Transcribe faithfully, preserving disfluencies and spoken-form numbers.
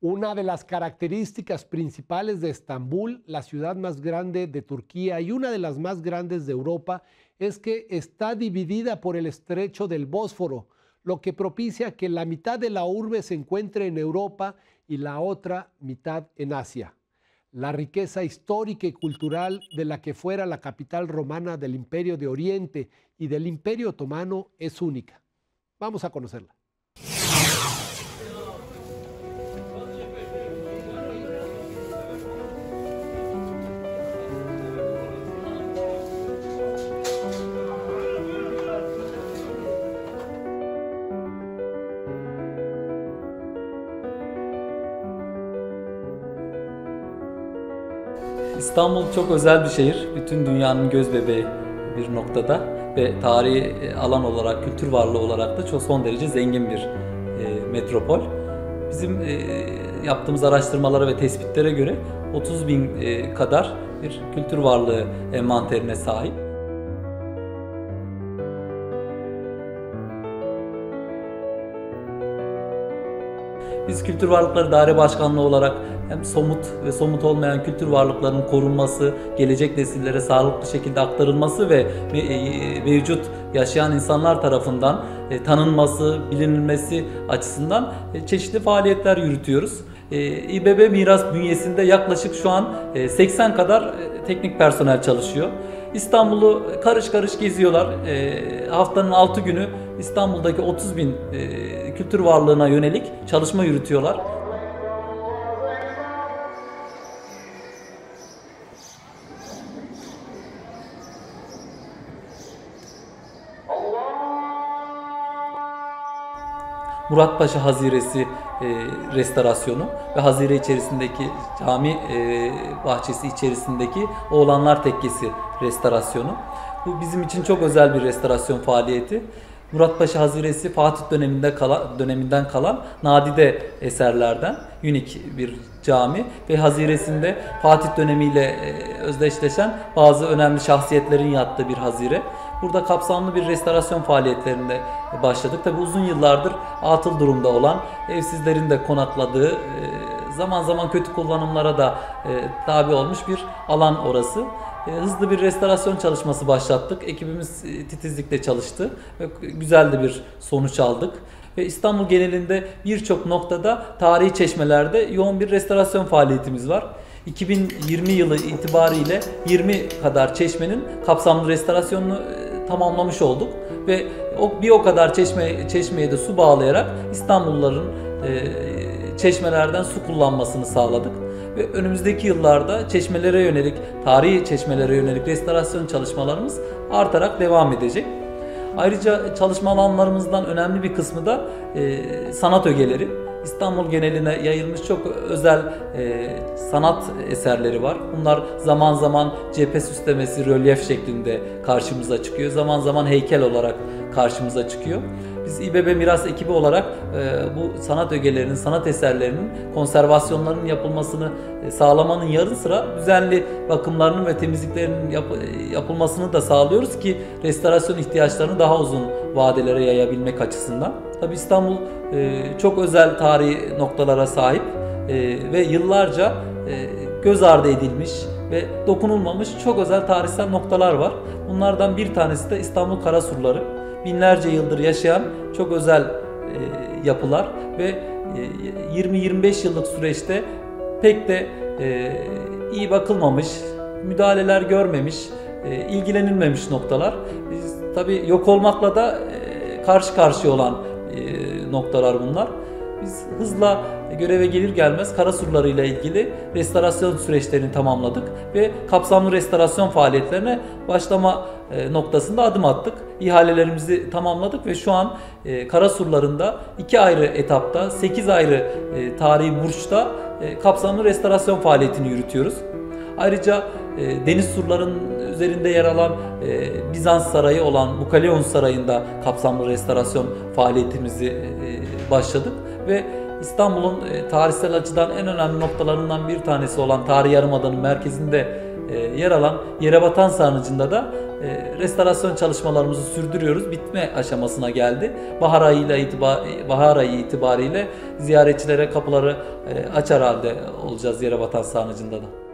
Una de las características principales de Estambul, la ciudad más grande de Turquía y una de las más grandes de Europa, es que está dividida por el estrecho del Bósforo, lo que propicia que la mitad de la urbe se encuentre en Europa y la otra mitad en Asia. La riqueza histórica y cultural de la que fuera la capital romana del Imperio de Oriente y del Imperio Otomano es única. Vamos a conocerla. İstanbul çok özel bir şehir. Bütün dünyanın gözbebeği bir noktada ve tarihi alan olarak, kültür varlığı olarak da çok son derece zengin bir e, metropol. Bizim e, yaptığımız araştırmalara ve tespitlere göre otuz bin e, kadar bir kültür varlığı envanterine sahip. Biz Kültür Varlıkları Daire Başkanlığı olarak hem somut ve somut olmayan kültür varlıklarının korunması, gelecek nesillere sağlıklı şekilde aktarılması ve mevcut yaşayan insanlar tarafından tanınması, bilinilmesi açısından çeşitli faaliyetler yürütüyoruz. İBB Miras bünyesinde yaklaşık şu an seksen kadar teknik personel çalışıyor. İstanbul'u karış karış geziyorlar. E, haftanın altı günü İstanbul'daki otuz bin e, kültür varlığına yönelik çalışma yürütüyorlar. Muratpaşa Haziresi e, restorasyonu ve Hazire içerisindeki cami e, bahçesi içerisindeki Oğlanlar Tekkesi restorasyonu. Bu bizim için çok özel bir restorasyon faaliyeti. Muratpaşa Haziresi Fatih döneminde kalan, döneminden kalan nadide eserlerden unik bir cami ve haziresinde Fatih dönemiyle e, özdeşleşen bazı önemli şahsiyetlerin yattığı bir hazire. Burada kapsamlı bir restorasyon faaliyetlerinde başladık. Tabi uzun yıllardır atıl durumda olan, evsizlerin de konakladığı, zaman zaman kötü kullanımlara da tabi olmuş bir alan orası. Hızlı bir restorasyon çalışması başlattık. Ekibimiz titizlikle çalıştı ve güzel de bir sonuç aldık. Ve İstanbul genelinde birçok noktada tarihi çeşmelerde yoğun bir restorasyon faaliyetimiz var. iki bin yirmi yılı itibariyle yirmi kadar çeşmenin kapsamlı restorasyonunu tamamlamış olduk ve o bir o kadar çeşme çeşmeye de su bağlayarak İstanbulluların e, çeşmelerden su kullanmasını sağladık ve önümüzdeki yıllarda çeşmelere yönelik, tarihi çeşmelere yönelik restorasyon çalışmalarımız artarak devam edecek. Ayrıca çalışma alanlarımızdan önemli bir kısmı da e, sanat ögeleri. İstanbul geneline yayılmış çok özel e, sanat eserleri var. Bunlar zaman zaman cephe süslemesi, rölyef şeklinde karşımıza çıkıyor. Zaman zaman heykel olarak karşımıza çıkıyor. Biz İBB Miras ekibi olarak e, bu sanat ögelerinin, sanat eserlerinin konservasyonlarının yapılmasını e, sağlamanın yanı sıra düzenli bakımlarının ve temizliklerinin yap, yapılmasını da sağlıyoruz ki restorasyon ihtiyaçlarını daha uzun vadelere yayabilmek açısından. Tabii İstanbul e, çok özel tarihi noktalara sahip e, ve yıllarca e, göz ardı edilmiş ve dokunulmamış çok özel tarihsel noktalar var. Bunlardan bir tanesi de İstanbul Karasurları. Binlerce yıldır yaşayan çok özel e, yapılar ve e, yirmi yirmi beş yıllık süreçte pek de e, iyi bakılmamış, müdahaleler görmemiş, e, ilgilenilmemiş noktalar. Biz tabii yok olmakla da e, karşı karşıya olan e, noktalar bunlar. Biz hızla göreve gelir gelmez Karasurları ile ilgili restorasyon süreçlerini tamamladık ve kapsamlı restorasyon faaliyetlerine başlama noktasında adım attık. İhalelerimizi tamamladık ve şu an Karasurları'nda iki ayrı etapta, sekiz ayrı tarihi burçta kapsamlı restorasyon faaliyetini yürütüyoruz. Ayrıca deniz surlarının üzerinde yer alan Bizans Sarayı olan Bukaleon Sarayı'nda kapsamlı restorasyon faaliyetimizi başladık ve İstanbul'un tarihsel açıdan en önemli noktalarından bir tanesi olan Tarihi Yarımada'nın merkezinde yer alan Yerebatan Sarnıcı'nda da e, restorasyon çalışmalarımızı sürdürüyoruz. Bitme aşamasına geldi. Bahar ayıyla itibar bahar ayı itibariyle ziyaretçilere kapıları e, açar halde olacağız Yerebatan Sarnıcı'nda da.